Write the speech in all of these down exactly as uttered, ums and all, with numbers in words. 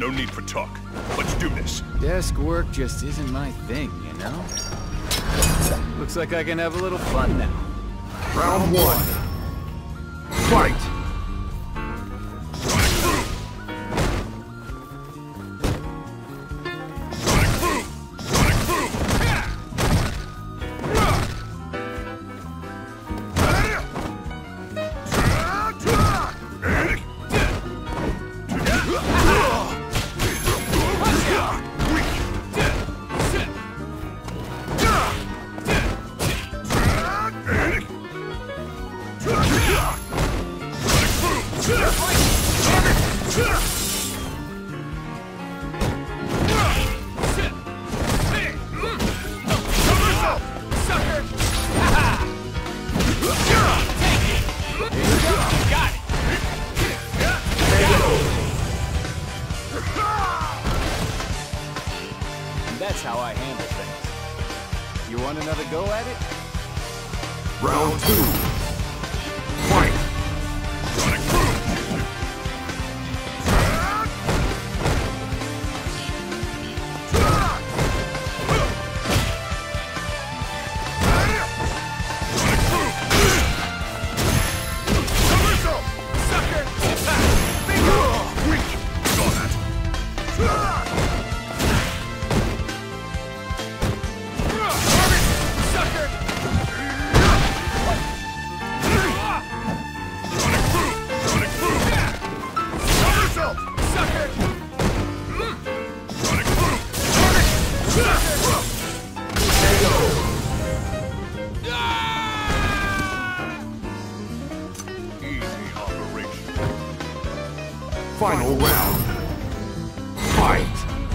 no need for talk. Let's do this. Desk work just isn't my thing, you know? Looks like I can have a little fun now. Round one. Fight! That's how I handle things. You want another go at it? Round two. Fight! Final round. Fight!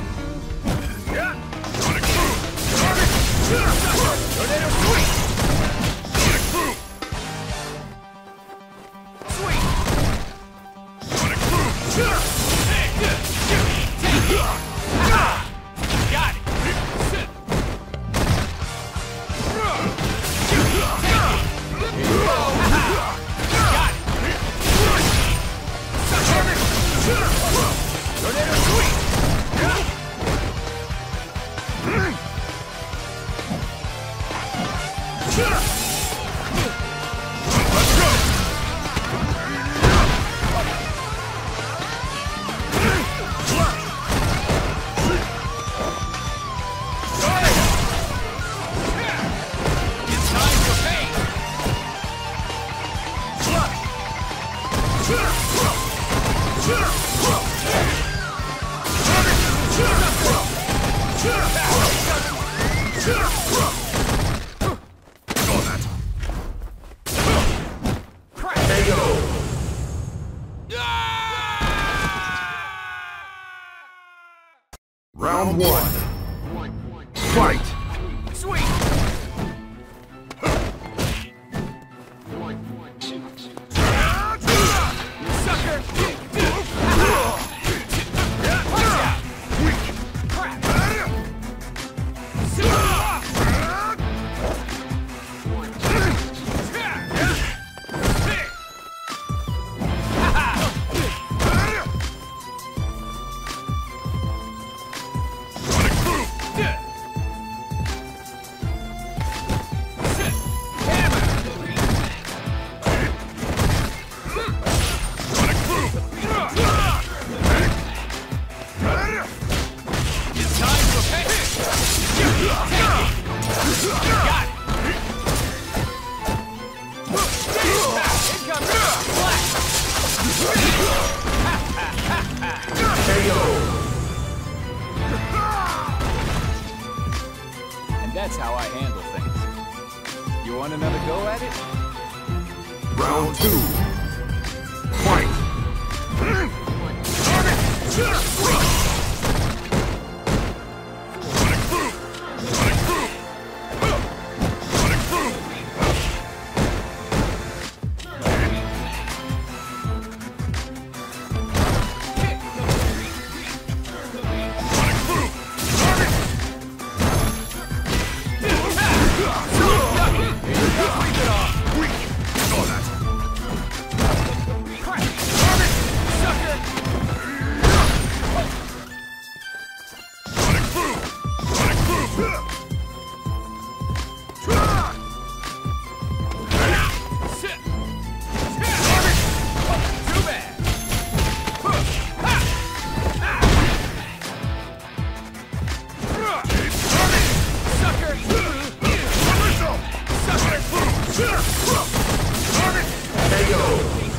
Round one. Fight! Sweet! And that's how I handle things. You want another go at it? Round two. Fight! K O.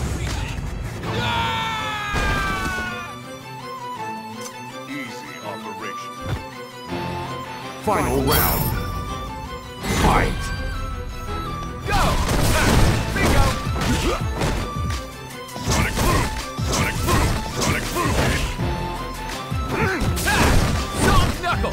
Easy operation. Final round. Fight. Go! Bingo! Sonic boom! Sonic boom! Sonic boom! Sonic knuckle!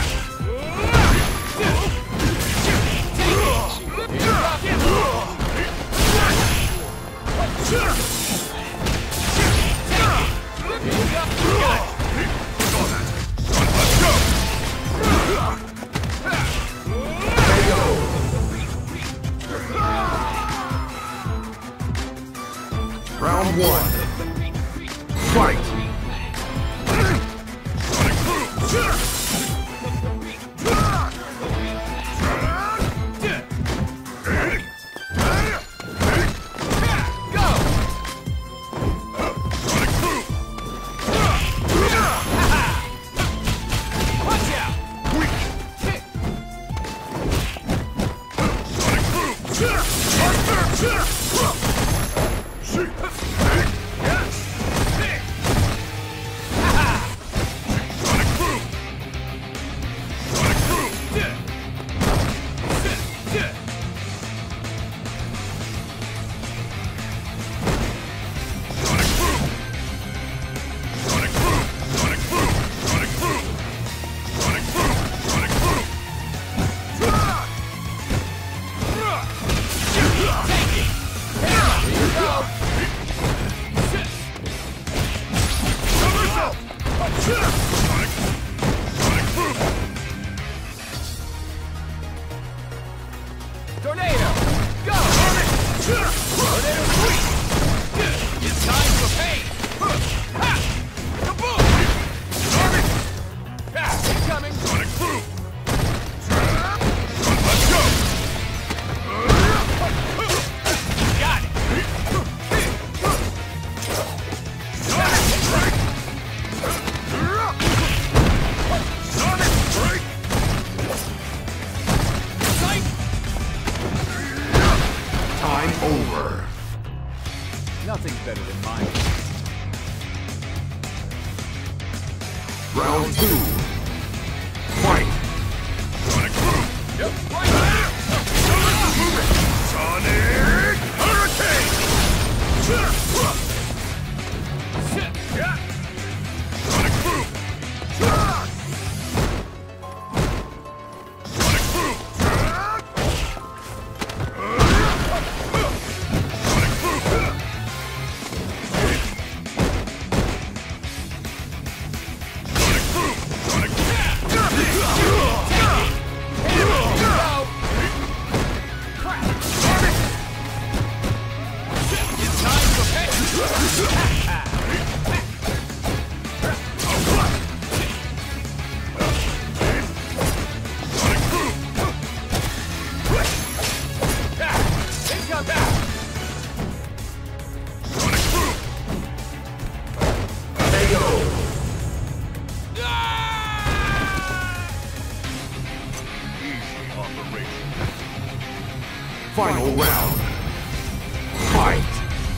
Round one. Fight. Sonic boom! Go! Sonic boom! Watch out! Sonic boom! Sonic boom! Sonic boom! Sonic boom! Sonic boom! Sonic boom! Sonic boom! Sonic boom! Sonic boom! Sonic! Sonic boom! Tornado! Go! Tornado sweep! It's time for pain! Ha! Kaboom! Ah, incoming! Sonic boom! Let's go! Got it! Sonic strike! Sonic strike! Sight! Time over. Nothing's better than mine. Round two. Fight. Sonic boom! Yep, right there! Sonic Hurricane! Sonic boom! Sonic boom! Sonic boom! Sonic boom! Sonic It's time for pain! Sonic boom! Income back! Sonic boom! K O. Easy operation. Final round. Fight.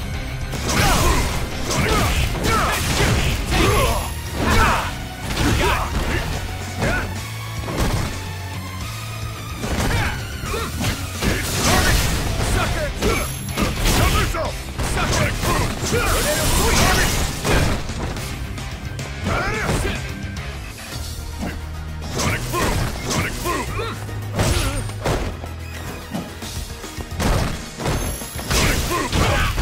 Sonic boom! Sonic boom! Sonic boom!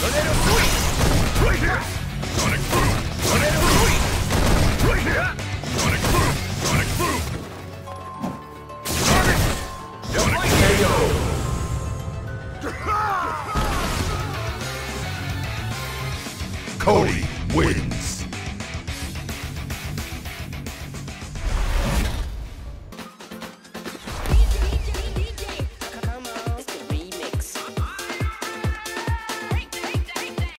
Sonic boom! Sonic boom! Sonic boom! Sonic boom! K O. Cody wins.